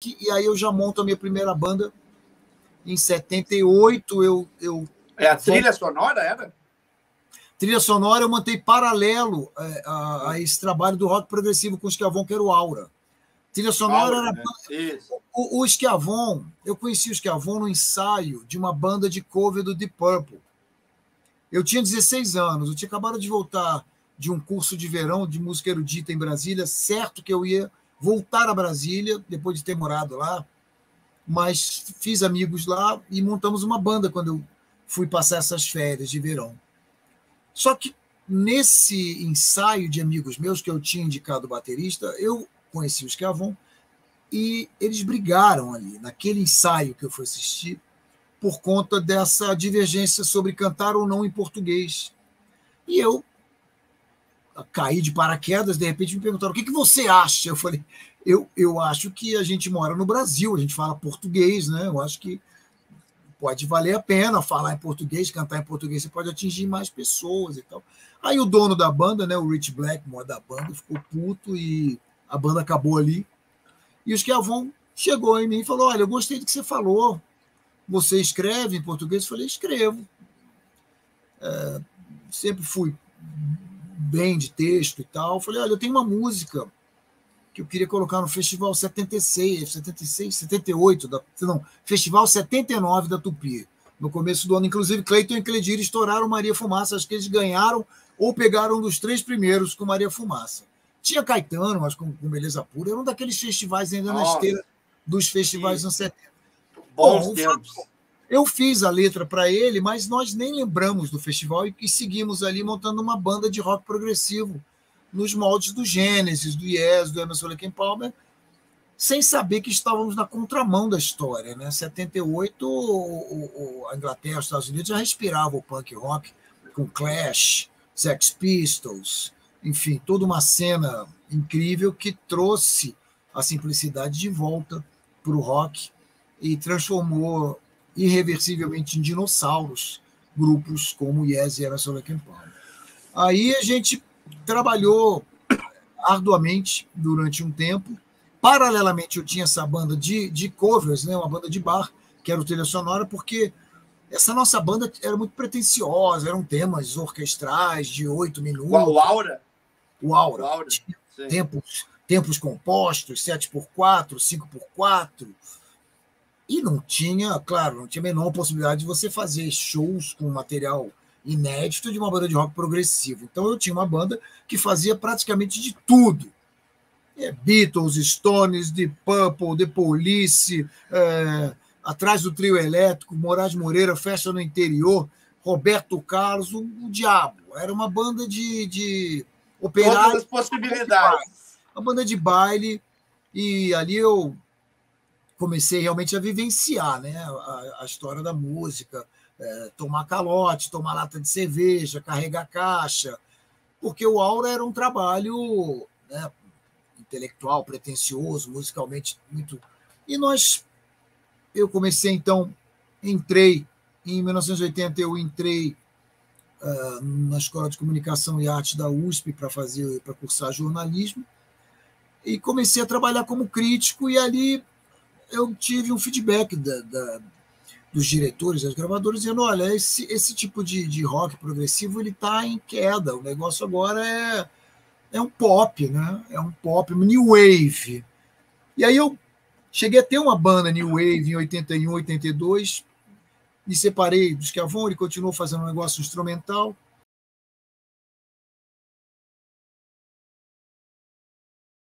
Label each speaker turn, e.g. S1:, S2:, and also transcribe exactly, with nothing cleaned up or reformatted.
S1: e aí eu já monto a minha primeira banda em setenta e oito. Eu, eu,
S2: é a trilha sonora, era?
S1: Trilha sonora eu montei paralelo é, a, a esse trabalho do rock progressivo com o Schiavon, que era o Aura. Trilha sonora
S2: Aura,
S1: era...
S2: Né? Isso.
S1: O, o Schiavon, eu conheci o Schiavon no ensaio de uma banda de cover do Deep Purple. Eu tinha dezesseis anos, eu tinha acabado de voltar de um curso de verão de música erudita em Brasília, certo que eu ia voltar a Brasília, depois de ter morado lá, mas fiz amigos lá e montamos uma banda quando eu fui passar essas férias de verão. Só que nesse ensaio de amigos meus, que eu tinha indicado o baterista, eu conheci o Schiavon e eles brigaram ali, naquele ensaio que eu fui assistir, por conta dessa divergência sobre cantar ou não em português. E eu caí de paraquedas, de repente me perguntaram, o que, que você acha? Eu falei, eu, eu acho que a gente mora no Brasil, a gente fala português, né? Eu acho que pode valer a pena falar em português, cantar em português, você pode atingir mais pessoas e tal. Aí o dono da banda, né, o Rich Blackmore da banda, ficou puto e a banda acabou ali. E o Schiavon chegou em mim e falou, olha, eu gostei do que você falou, você escreve em português? Eu falei, escrevo. É, sempre fui bem de texto e tal. Eu falei, olha, eu tenho uma música que eu queria colocar no Festival setenta e seis, setenta e seis, setenta e oito, da, não, Festival setenta e nove da Tupi, no começo do ano. Inclusive, Cleiton e Cledir estouraram Maria Fumaça, acho que eles ganharam ou pegaram um dos três primeiros com Maria Fumaça. Tinha Caetano, mas com, com Beleza Pura, era um daqueles festivais ainda Nossa, na esteira dos festivais dos anos setenta.
S2: Bons Bom, tempos.
S1: Eu fiz a letra para ele, mas nós nem lembramos do festival e, e seguimos ali montando uma banda de rock progressivo nos moldes do Gênesis, do Yes, do Emerson Lake and Palmer, sem saber que estávamos na contramão da história. Né? Em setenta e oito, o, o, a Inglaterra, os Estados Unidos já respiravam o punk rock com Clash, Sex Pistols, enfim, toda uma cena incrível que trouxe a simplicidade de volta para o rock e transformou irreversivelmente em dinossauros grupos como Yes e Emerson Lake and Palmer. Aí a gente trabalhou arduamente durante um tempo. Paralelamente, eu tinha essa banda de, de covers, né, uma banda de bar, que era o Trilha Sonora, porque essa nossa banda era muito pretensiosa, eram temas orquestrais de oito minutos.
S2: O Aura?
S1: O Aura.
S2: O Aura.
S1: Tempos, tempos compostos, sete por quatro, cinco por quatro. E não tinha, claro, não tinha a menor possibilidade de você fazer shows com material inédito de uma banda de rock progressivo. Então eu tinha uma banda que fazia praticamente de tudo. É, Beatles, Stones, Deep Purple, The Police, é, Atrás do Trio Elétrico, Moraes Moreira, Festa no Interior, Roberto Carlos, o, o diabo. Era uma banda de, de operários.
S2: Todas as possibilidades.
S1: Uma banda de baile. E ali eu comecei realmente a vivenciar, né, a, a história da música, é, tomar calote, tomar lata de cerveja, carregar caixa, porque o Aura era um trabalho, né, intelectual, pretensioso, musicalmente muito... E nós... Eu comecei, então, entrei, em mil novecentos e oitenta, eu entrei uh, na Escola de Comunicação e Arte da U S P para fazer, para cursar jornalismo, e comecei a trabalhar como crítico, e ali eu tive um feedback da, da, dos diretores, das gravadoras, dizendo, olha, esse, esse tipo de, de rock progressivo ele está em queda, o negócio agora é, é um pop, né? É um pop, um new wave. E aí eu cheguei a ter uma banda new wave em oitenta e um, oitenta e dois, me separei do Schiavon, ele continuou fazendo um negócio instrumental,